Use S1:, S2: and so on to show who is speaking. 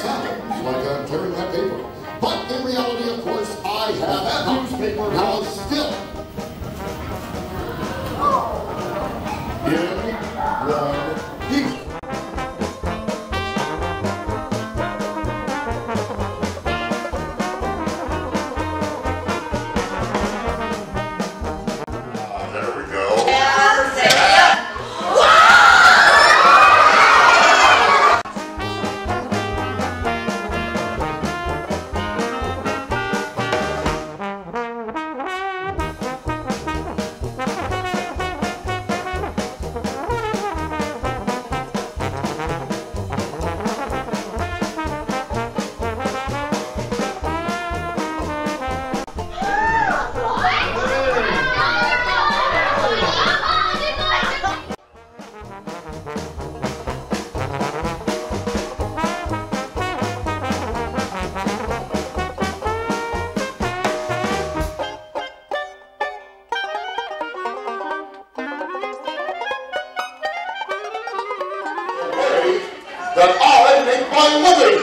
S1: sounds like I'm tearing that paper. But in reality, of course, I have that newspaper now still. In one piece. There we go. That I make my living.